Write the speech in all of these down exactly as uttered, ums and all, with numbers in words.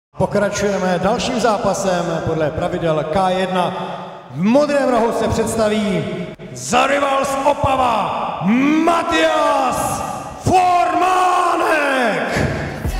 Pokračujeme dalším zápasem podle pravidel K jedna. V modrém rohu se představí za rival z Opava Matyáš Formánek.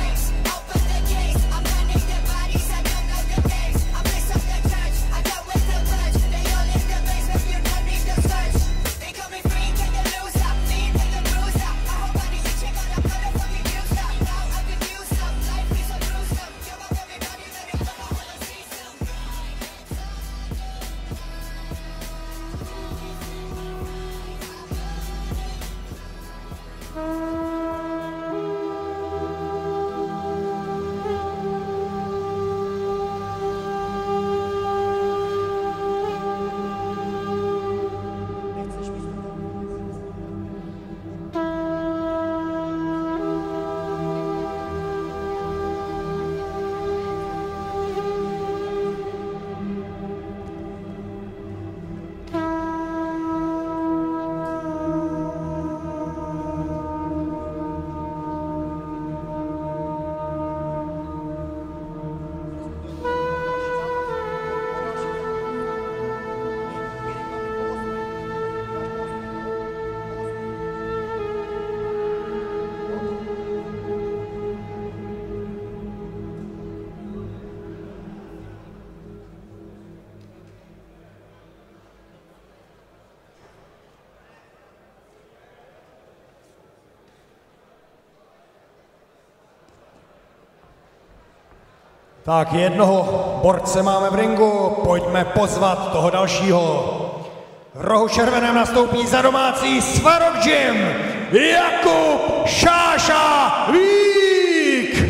Tak jednoho borce máme v ringu, pojďme pozvat toho dalšího. V rohu červeném nastoupí za domácí Svarog Gym Jakub Šáša Vík.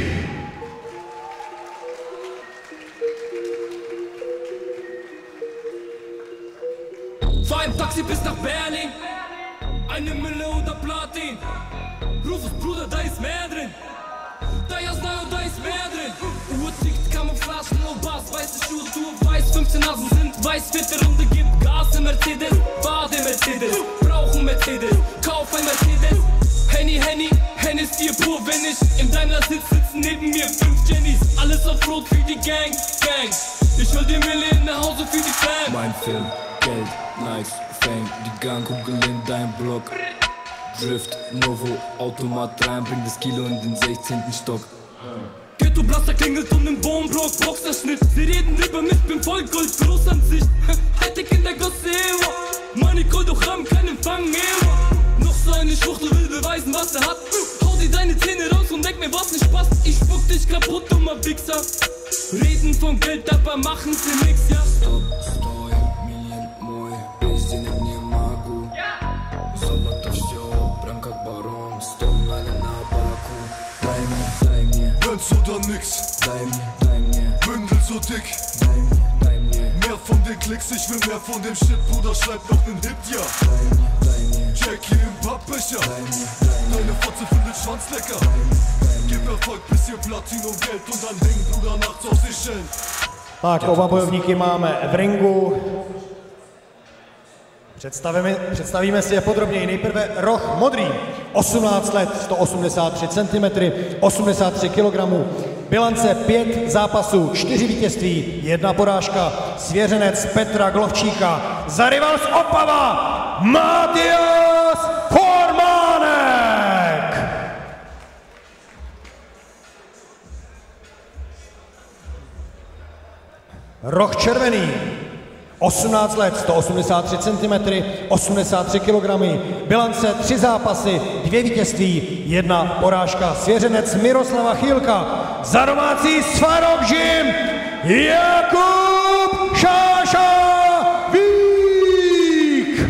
Fahr im Taxi bis nach Berlin, eine Mille unter Platin. Rufus Bruder, da ist mehr drin. Da ja znаю, da ist mehr drin. Uhr tickt, Camouflage, nur Bass. Weiße Schuhe, du weiß, fünfzehn Nasen sind weiß. Vierte Runde gibt Gas im Mercedes. Fahr den Mercedes, brauchen Mercedes. Kauf ein Mercedes. Henny, Henny, Hennessy pur. Wenn ich im Daimler sitz, sitzen neben mir fünf Jennys. Alles auf Rot für die Gang, Gang. Ich hol die Mille nach Hause für die Fam. Mein Film, Geld, Likes, Fame. Die Gangkugel in dein Block. Drift, Novo, Automat rein, bring das Kilo in den sechzehnten Stock. Ghetto Blaster klingelt um den Wohnblock, Boxerschnitt. Sie reden über mich, bin voll Gold, Großansicht. Hightech in der Gosse, Ewa. Money, Gold, doch haben keinen Empfang, Ewa. Noch so eine Schwuchtel will beweisen, was er hat. Hau dir deine Zähne raus und denk mir, was nicht passt. Ich spuck dich kaputt, dummer Wichser. Reden von Geld, aber machen sie nix, ja. Stop, stoj, milion mój, jeździenie mnie magu. Zolota wziął, bramka baron, stonale na baku. Daj mi, daj mnie, Ganz oder nix, daj mnie, daj mnie, Bündel so dick, daj mnie, daj mnie, mehr von den Klicks, ich will mehr von dem Shit, Bruder, schreib noch nen Hit, ja. daj mnie, daj mnie, Jackie im Pappbecher, daj mnie, daj mnie, deine Fotze findet Schwanz lecker. Gib Erfolg, bisschen Platin und Geld und dann hängen, Bruder, nachts auf Seychellen. Tak, oba bojovníky máme v ringu. Představíme, představíme si je podrobněji. Nejprve roh modrý, osmnáct let, sto osmdesát tři centimetrů, osmdesát tři kilogramů. Bilance pět zápasů, čtyři vítězství, jedna porážka. Svěřenec Petra Glovčíka, za rival z Opava Matyáš Formánek. Roh červený, osmnáct let, sto osmdesát tři centimetrů, osmdesát tři kilogramů, bilance tři zápasy, dvě vítězství, jedna porážka. Svěřenec Miroslava Chýlka, za domácí Svarog Gym Jakub Šáša Vík.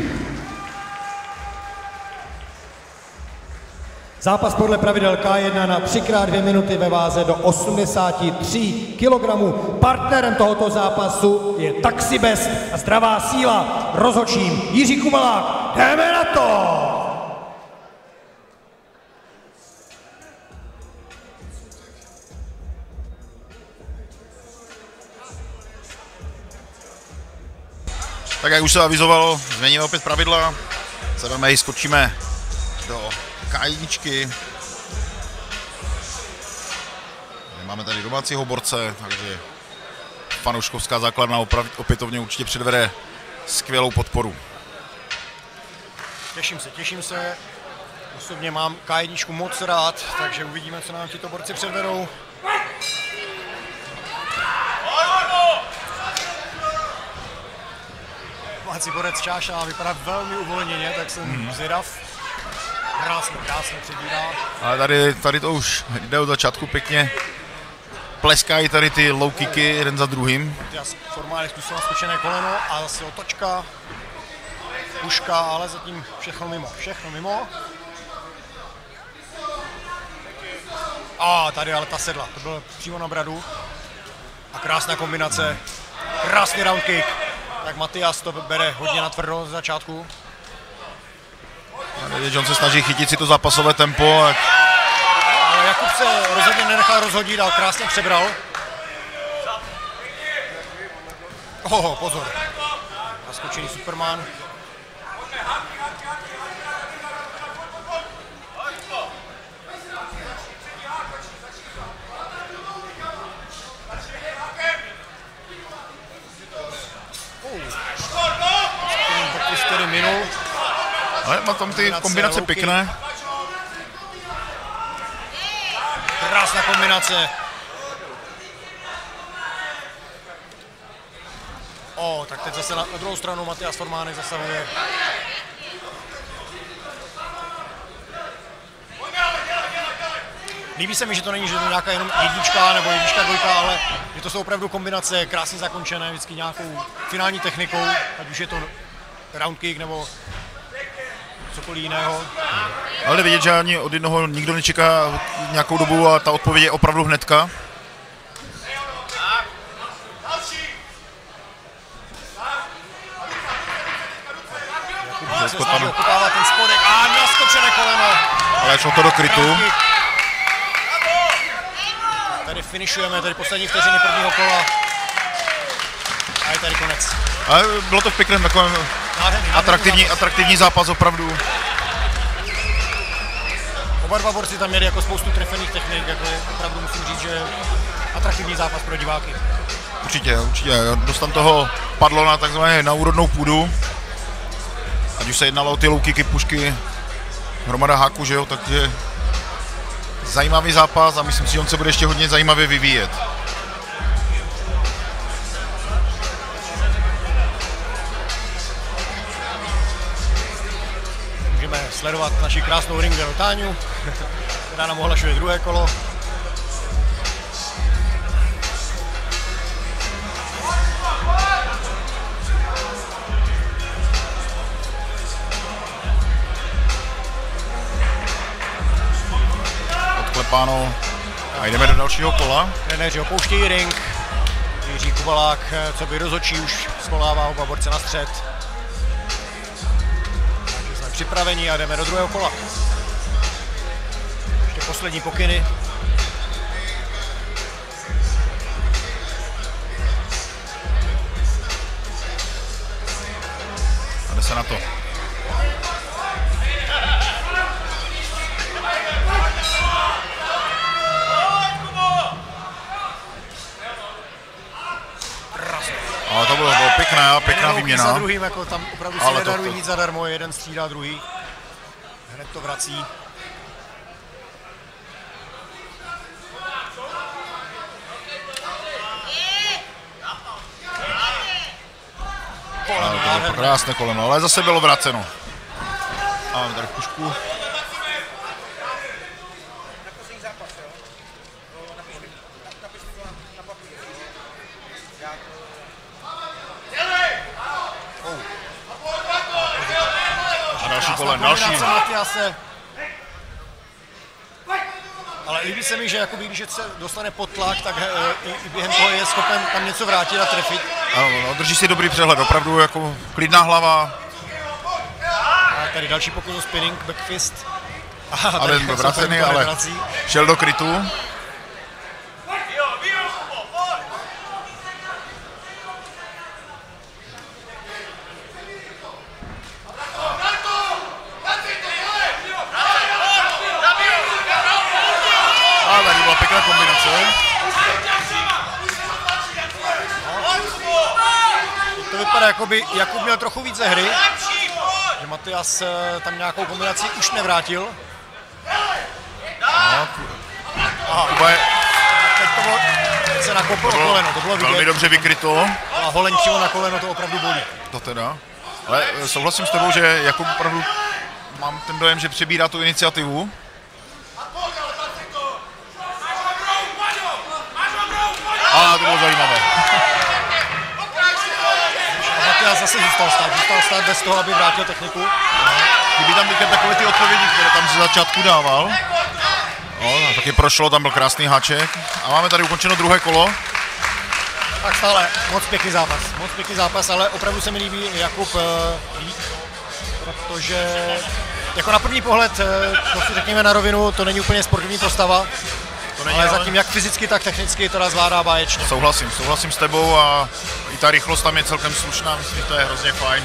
Zápas podle pravidel K jedna na tři krát dvě minuty ve váze do osmdesáti tří kilogramů. Partnerem tohoto zápasu je Taxibest a Zdravá síla. Rozhodčím Jiří Kubalák. Jdeme na to! Tak jak už se avizovalo, změníme opět pravidla. Zadame, skočíme do K jedna. Máme tady domácího borce, takže fanouškovská základna opětovně určitě předvede skvělou podporu. Těším se, těším se. Osobně mám K jedna moc rád, takže uvidíme, co nám tito borci předvedou. Domácí borec Čáša vypadá velmi uvolněně, tak jsem hmm. zvědav. Krásně, krásně předírá. Ale tady, tady to už jde od začátku pěkně. Pleskají tady ty low kicky jeden za druhým. Formálně způsobem skočené koleno a zase otočka, puška, ale zatím všechno mimo, všechno mimo. A tady ale ta sedla, to bylo přímo na bradu. A krásná kombinace, krásný round kick. Tak Matias to bere hodně natvrdo z začátku. John se snaží chytit si to zápasové tempo. Ale Jakub se rozhodně nenechal rozhodit, ale krásně přebral. Oho, pozor. Naskočený Superman. čtyři minut. Ale má tam ty kombinace pěkné. Krásná kombinace. O, tak teď zase na, na druhou stranu Matias Formánek zasahuje. Líbí se mi, že to není, že to nějaká jenom jednička nebo jednička, dvojka, ale že to jsou opravdu kombinace krásně zakončené, vždycky nějakou finální technikou, ať už je to round kick nebo cokoliv jiného. Ale jde vidět, že ani od jednoho nikdo nečeká nějakou dobu a ta odpověď je opravdu hnedka. Se snaží okupávat ten spodek a naskočené koleno. Ale šlo to do krytu. Tady finišujeme, tady poslední vteřiny prvního kola. A je tady konec. Ale bylo to v pěkném takovém nádherný, atraktivní, zápas. atraktivní zápas opravdu. Oba dva borci tam měli jako spoustu trefených technik, jako je, opravdu musím říct, že atraktivní zápas pro diváky. Určitě, určitě. Dost tam toho padlo na takzvaně na úrodnou půdu. Ať už se jednalo o ty low kicky, pušky, hromada háku, že jo, takže zajímavý zápas a myslím si, že on se bude ještě hodně zajímavě vyvíjet. Můžeme sledovat naši krásnou ring Táňu, která nám ohlašuje druhé kolo. Odklepáno a jdeme do dalšího kola. Trenéři opouštějí ring. Jiří Kubalák, co by rozhodčí, už svolává oba borce na střed. Takže jsme připraveni a jdeme do druhého kola. Ještě poslední pokyny. A jde se na to. Ale to bylo, bylo pěkná, pěkná výměna. Za druhým, jako tam opravdu si nedarují nic zadarmo, jeden střídá druhý. Hned to vrací. Koleno, to bylo krásné koleno, ale zase bylo vraceno. A máme tady pušku. Další kolen, další. Ale líbí se mi, že jakoby, když se dostane pod tlak, tak i, i během toho je schopen tam něco vrátit a trefit. Ano, no, drží si dobrý přehled, opravdu jako klidná hlava. A tady další pokus o spinning, backfist. A ten byl vracený, ale vrací. Šel do krytu. A tady byla pěkná kombinace. jakoby Jakub měl trochu víc ze hry, že Matias tam nějakou kombinaci už nevrátil. No, Aha, Kuba je, teď to bylo, teď se nakoplo koleno, to bylo vidět. velmi dobře vykryto. A holeň přímo na koleno, to opravdu bolí. To teda. Ale souhlasím s tebou, že Jakub opravdu mám ten dojem, že přebírá tu iniciativu. A to bylo zajímavé. A Matias zase zůstal stát, zůstal stát bez toho, aby vrátil techniku. Chybí tam teďka takové ty odpovědi, které tam ze začátku dával. No, taky prošlo, tam byl krásný háček. A máme tady ukončeno druhé kolo. Tak stále, moc pěkný zápas, moc pěkný zápas, ale opravdu se mi líbí Jakub víc, protože jako na první pohled, to si řekněme na rovinu, to není úplně sportovní postava, To není, ale ale zatím jak fyzicky, tak technicky teda zvládá báječně. Souhlasím, souhlasím s tebou a i ta rychlost tam je celkem slušná, myslím, že to je hrozně fajn.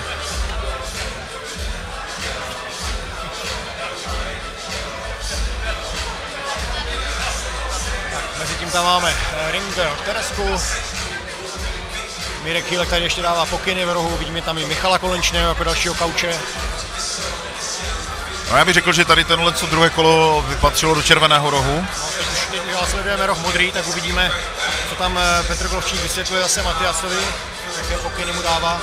Mezitím tam máme Ringer, Teresku, Mirek Chýlek tady ještě dává pokyny v rohu, vidíme tam i Michala Kolenčného jako dalšího kauče. No já bych řekl, že tady tenhle co druhé kolo vypatřilo do červeného rohu. No, teď už teď sledujeme roh modrý, tak uvidíme, co tam Petr Glovčík vysvětluje zase Matiasovi, jaké pokyny mu dává.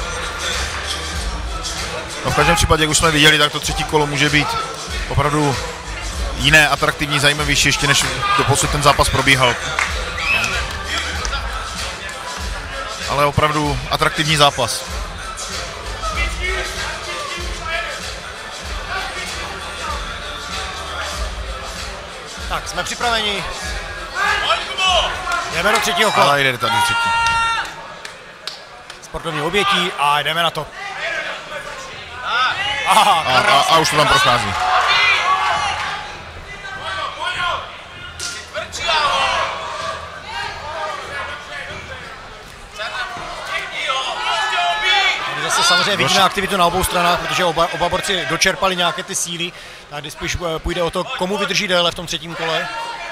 No v každém případě, jak už jsme viděli, tak to třetí kolo může být opravdu jiné, atraktivní, zajímavější ještě než doposud ten zápas probíhal. Ale opravdu atraktivní zápas. Tak, jsme připraveni. Jdeme do třetího kola. Ale jde tady třetí. Sportovní obětí a jdeme na to. Aha, A, a, a už to tam prochází. Zase samozřejmě vidíme aktivitu na obou stranách, protože oba, oba borci dočerpali nějaké ty síly. Tady spíš půjde o to, komu vydrží déle v tom třetím kole.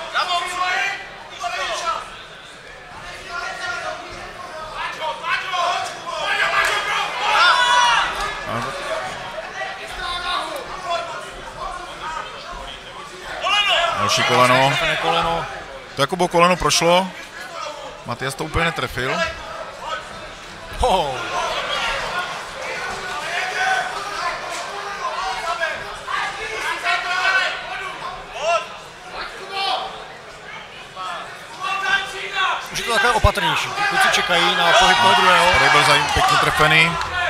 Další koleno. koleno. To Jakubo koleno prošlo. Matias to úplně netrefil. Oh. Už je to takové opatrnější. Kluci čekají na pohyb toho druhého. Tady byl zajím pěkně trefený.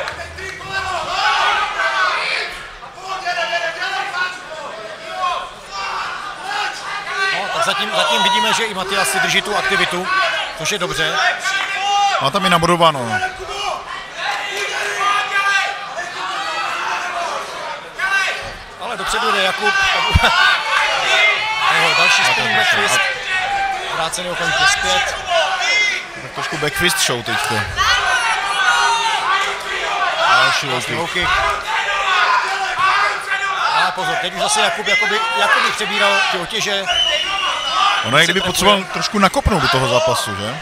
No, tak zatím, zatím vidíme, že i Matias si drží tu aktivitu, což je dobře. Má tam i nabodováno. Ale dopředu jde Jakub. A jeho další spinning backfist. Vrácený okamžitě zpět. Tak trošku backfist show teďko. Další low kick. Ale pozor, teď už zase Jakub jakoby, jakoby přebíral ty otěže. Ono je kdyby potřeboval trošku nakopnout do toho zápasu, že?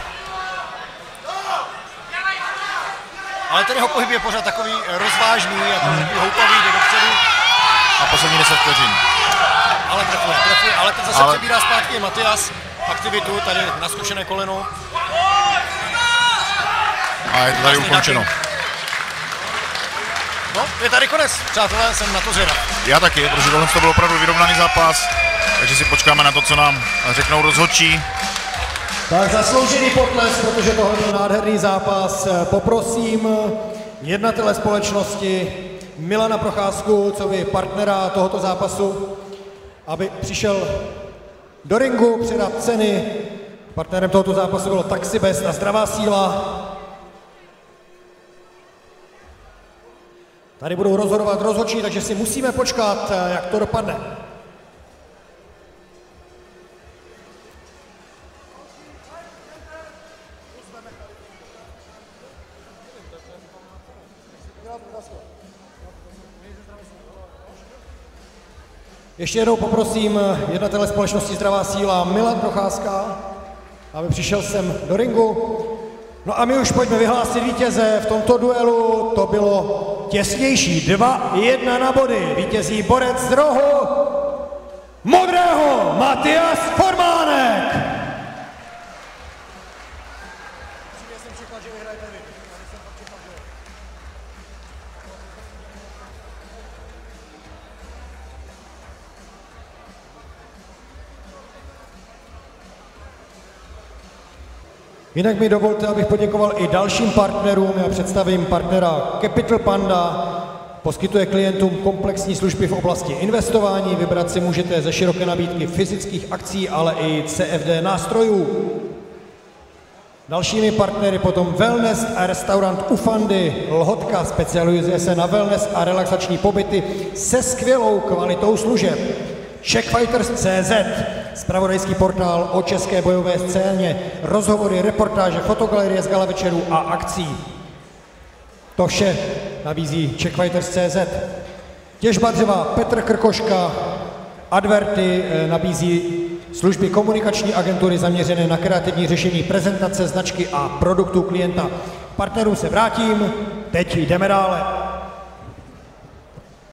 Ale ten jeho pohyb je pořád takový rozvážný, jako mm. houpavý, jde dopředu. A poslední deset vteřin. Ale trefuje, trefuje, ale teď zase ale... přebírá zpátky Matias aktivitu, tady na zkušené koleno. A je to tady ukončeno. No, je tady konec, přátelé, jsem na to zvědav. Já taky, protože tohle to byl opravdu vyrovnaný zápas, takže si počkáme na to, co nám řeknou rozhodčí. Tak zasloužený potlesk, protože tohle byl nádherný zápas. Poprosím jednatele společnosti Milana Procházku, co by partnera tohoto zápasu, aby přišel do ringu předat ceny. Partnerem tohoto zápasu bylo Taxibest a Zdravá síla. Tady budou rozhodovat rozhodčí, takže si musíme počkat, jak to dopadne. Ještě jednou poprosím jednatele společnosti Zdravá síla Milan Procházka, aby přišel sem do ringu No a my už pojďme vyhlásit vítěze v tomto duelu. To bylo těsnější. dva jedna na body. Vítězí borec z rohu modrého Matias Formánek. Jinak mi dovolte, abych poděkoval i dalším partnerům. Já představím partnera Capital Panda. Poskytuje klientům komplexní služby v oblasti investování. Vybrat si můžete ze široké nabídky fyzických akcí, ale i C F D nástrojů. Dalšími partnery potom Wellness a restaurant Ufandy. Lhotka specializuje se na wellness a relaxační pobyty se skvělou kvalitou služeb. Checkfighters tečka cé zet, zpravodajský portál o české bojové scéně, rozhovory, reportáže, fotogalerie z gala večerů a akcí. To vše nabízí Checkfighters tečka cé zet. Těžba dřeva Petr Krkoška, Adverty nabízí služby komunikační agentury zaměřené na kreativní řešení prezentace, značky a produktů klienta. Partnerům se vrátím, teď jdeme dále.